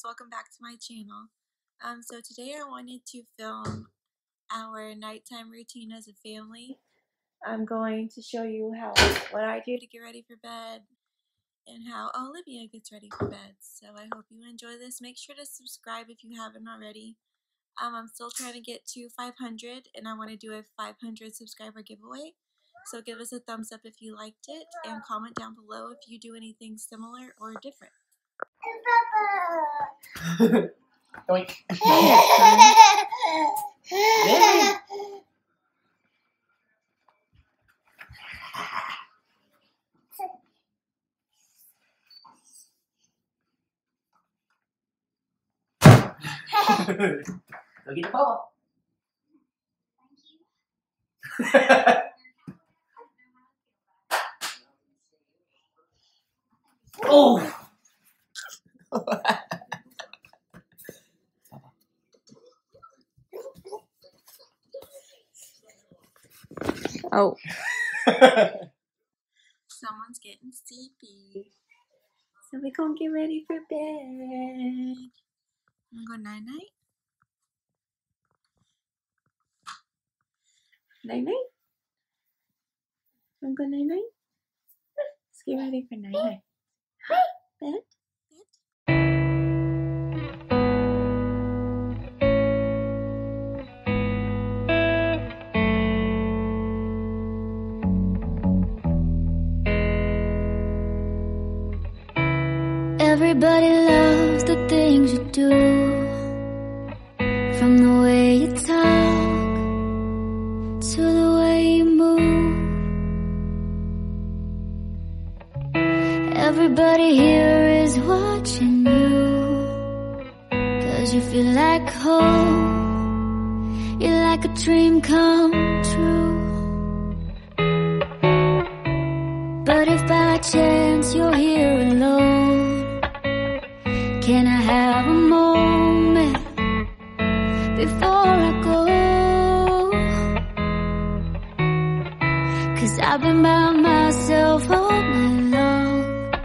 welcome back to my channel. So today I wanted to film our nighttime routine as a family. I'm going to show you what I do to get ready for bed and how Olivia gets ready for bed. So I hope you enjoy this. Make sure to subscribe if you haven't already. I'm still trying to get to 500 and I want to do a 500 subscriber giveaway. So give us a thumbs up if you liked it and comment down below if you do anything similar or different. Doink. Go get the ball. Oh! Oh. Someone's getting sleepy. So we're gonna get ready for bed. I'm gonna go night-night. Night-night. I'm going night-night. Let's get ready for night-night. Bed. Everybody loves the things you do, from the way you talk to the way you move. Everybody here is watching you, 'cause you feel like home. You're like a dream come true. But if by chance you're here alone, can I have a moment before I go? 'Cause I've been by myself all night long,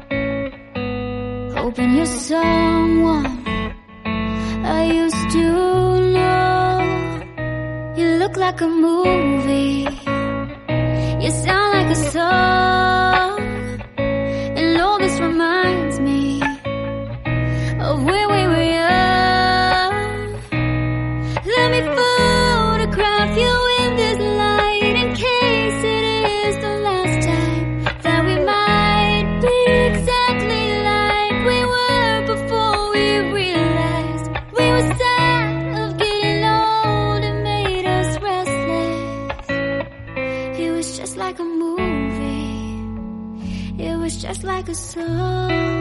hoping you're someone I used to know. You look like a movie, you sound like a song, and all this reminds me of when we were young. Let me photograph you in this light, in case it is the last time that we might be exactly like we were before we realized we were sad of getting old. It made us restless. It was just like a movie, it was just like a song.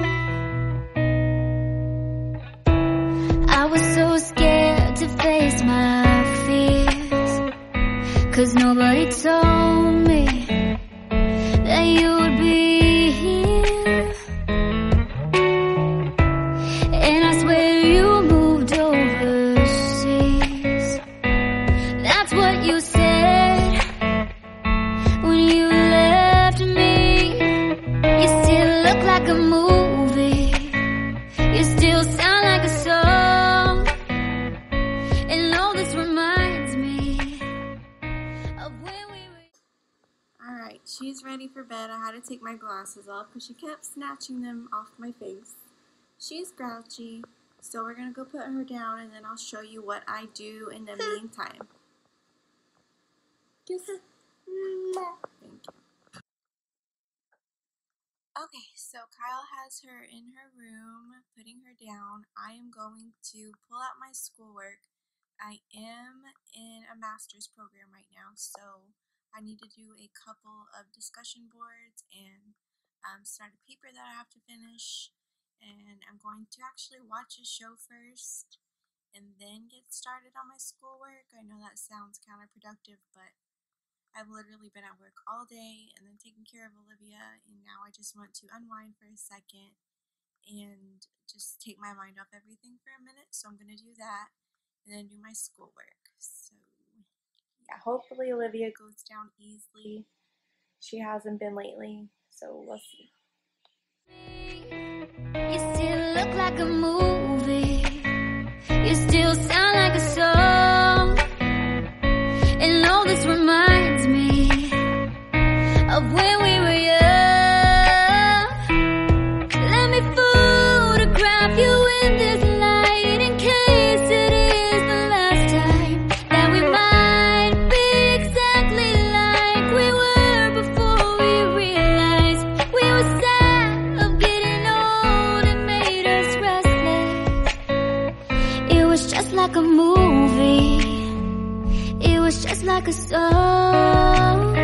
I was so scared to face my fears, 'cause nobody told me that you'd be here. And I swear you moved overseas. That's what you said when you left me. You still look like a movie, you still sound like a song, and all this reminds me of when we were. Alright, she's ready for bed. I had to take my glasses off because she kept snatching them off my face. She's grouchy, so we're going to go put her down and then I'll show you what I do in the meantime. Kiss her. Thank you. Okay, so Kyle has her in her room, putting her down. I am going to pull out my schoolwork. I am in a master's program right now, so I need to do a couple of discussion boards and start a paper that I have to finish. And I'm going to actually watch a show first and then get started on my schoolwork. I know that sounds counterproductive, but I've literally been at work all day and then taking care of Olivia, and now I just want to unwind for a second and just take my mind off everything for a minute. So I'm going to do that and then do my schoolwork. So yeah, hopefully Olivia goes down easily. She hasn't been lately, so we'll see. You still look like a movie, was just like a movie. It was just like a song.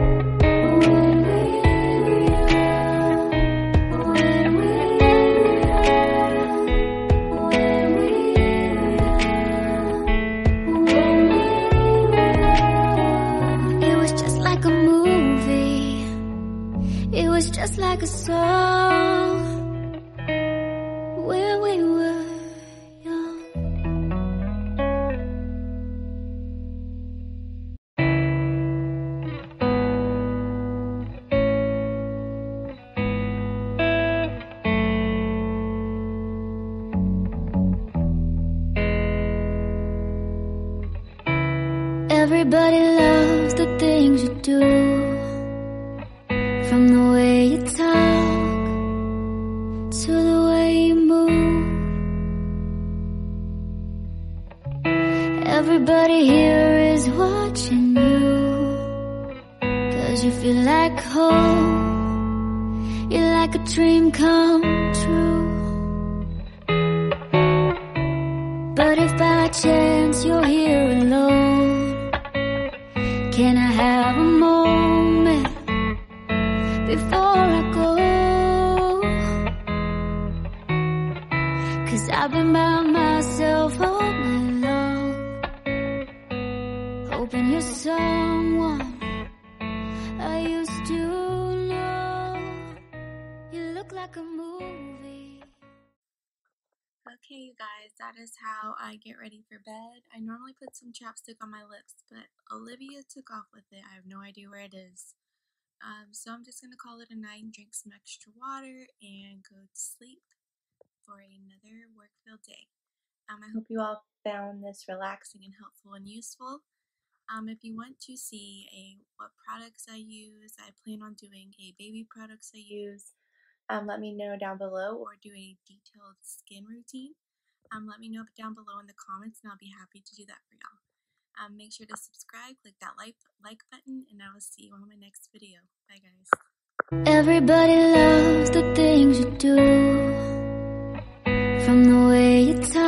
It was just like a movie. It was just like a song. Where we were young. Everybody loves the things you do, from the way you talk to the way you move. Everybody here is watching you, 'cause you feel like home. You're like a dream come true. But if by chance you're here alone, can I have a moment before I go? 'Cause I've been by myself all night long, hoping you're someone I used to know. You look like a movie. Okay, you guys, that is how I get ready for bed. I normally put some chapstick on my lips, but Olivia took off with it. I have no idea where it is. So I'm just going to call it a night and drink some extra water and go to sleep for another work-filled day. I hope you all found this relaxing and helpful and useful. If you want to see what products I use, I plan on doing a baby products I use. Let me know down below, or do a detailed skin routine. Let me know down below in the comments, and I'll be happy to do that for y'all. Make sure to subscribe, click that like button, and I will see you on my next video. Bye, guys. Everybody loves the things you do, from the way you talk